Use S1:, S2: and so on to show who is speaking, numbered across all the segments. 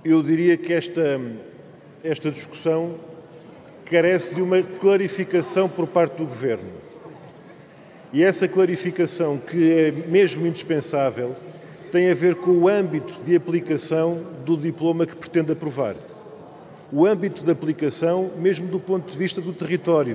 S1: Eu diria que esta discussão carece de uma clarificação por parte do Governo. E essa clarificação, que é mesmo indispensável, tem a ver com o âmbito de aplicação do diploma que pretende aprovar. O âmbito de aplicação, mesmo do ponto de vista do território.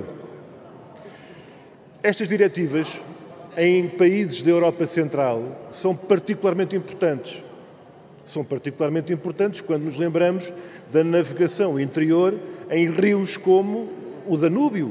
S1: Estas diretivas, em países da Europa Central, são particularmente importantes. São particularmente importantes quando nos lembramos da navegação interior em rios como o Danúbio,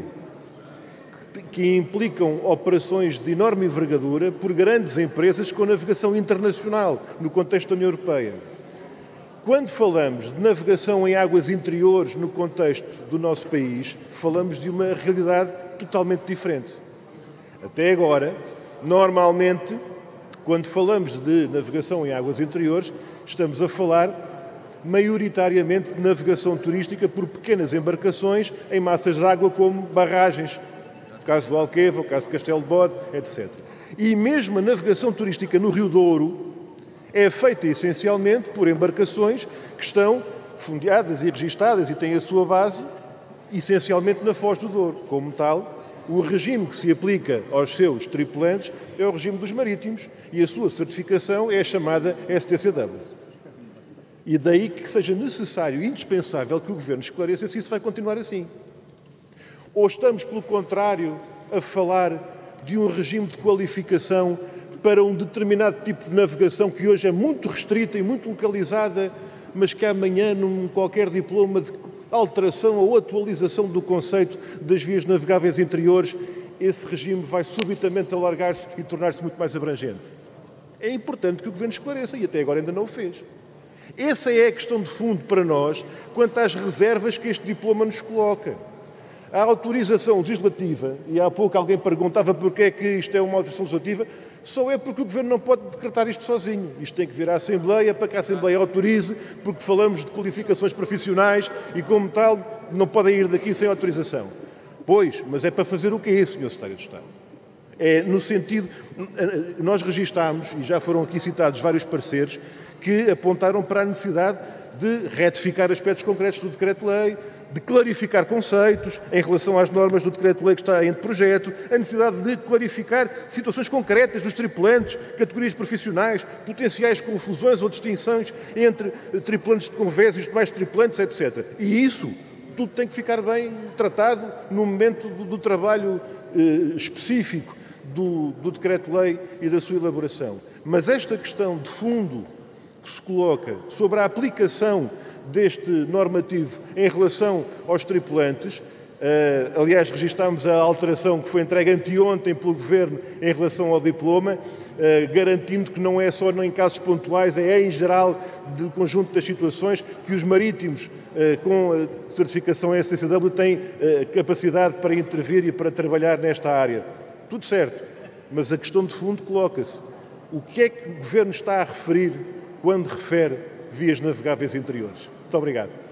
S1: que implicam operações de enorme envergadura por grandes empresas com navegação internacional no contexto da União Europeia. Quando falamos de navegação em águas interiores no contexto do nosso país, falamos de uma realidade totalmente diferente. Até agora, normalmente, quando falamos de navegação em águas interiores, estamos a falar maioritariamente de navegação turística por pequenas embarcações em massas de água como barragens, no caso do Alqueva, no caso de Castelo de Bode, etc. E mesmo a navegação turística no Rio Douro é feita essencialmente por embarcações que estão fundeadas e registadas e têm a sua base essencialmente na Foz do Douro. Como tal, o regime que se aplica aos seus tripulantes é o regime dos marítimos e a sua certificação é a chamada STCW. E daí que seja necessário e indispensável que o Governo esclareça se isso vai continuar assim. Ou estamos, pelo contrário, a falar de um regime de qualificação para um determinado tipo de navegação que hoje é muito restrita e muito localizada, mas que amanhã, num qualquer diploma de alteração ou atualização do conceito das vias navegáveis interiores, esse regime vai subitamente alargar-se e tornar-se muito mais abrangente. É importante que o Governo esclareça e até agora ainda não o fez. Essa é a questão de fundo para nós quanto às reservas que este diploma nos coloca. A autorização legislativa, e há pouco alguém perguntava porque é que isto é uma autorização legislativa, só é porque o Governo não pode decretar isto sozinho. Isto tem que vir à Assembleia para que a Assembleia autorize, porque falamos de qualificações profissionais e, como tal, não podem ir daqui sem autorização. Pois, mas é para fazer o quê, Sr. Secretário de Estado? É no sentido... Nós registámos, e já foram aqui citados vários pareceres, que apontaram para a necessidade de retificar aspectos concretos do Decreto-Lei, de clarificar conceitos em relação às normas do Decreto-Lei que está em projeto, a necessidade de clarificar situações concretas dos tripulantes, categorias profissionais, potenciais confusões ou distinções entre tripulantes de convés e os demais tripulantes, etc. E isso tudo tem que ficar bem tratado no momento do trabalho específico do Decreto-Lei e da sua elaboração. Mas esta questão de fundo que se coloca sobre a aplicação deste normativo em relação aos tripulantes, aliás, registámos a alteração que foi entregue anteontem pelo Governo em relação ao diploma, garantindo que não é só em casos pontuais, é em geral do conjunto das situações que os marítimos com a certificação STCW têm capacidade para intervir e para trabalhar nesta área. Tudo certo, mas a questão de fundo coloca-se. O que é que o Governo está a referir quando refere vias navegáveis interiores? Muito obrigado.